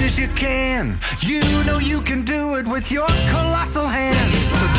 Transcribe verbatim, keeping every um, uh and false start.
as you can. You know you can do it with your colossal hands. So